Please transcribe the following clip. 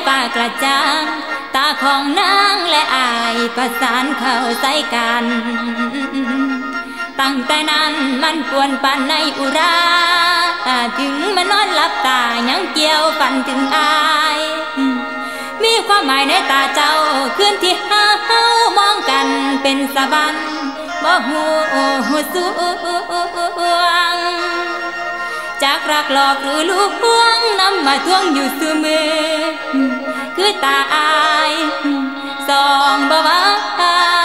ฟ้ากระจ่างตาของนางและอายประสานเข้าใส่กันตั้งแต่นั้นมันปวนปั่นในอุราถึงมันนอนหลับตายังเกี่ยวฝันถึงอายมีความหมายในตาเจ้าคืนที่เฮามองกันเป็นสะบันบ่หูสวงจากรักหลอกหรือลูกพวงนำมาทวงอยู่เสมอคือตาอายสองบ่ว่า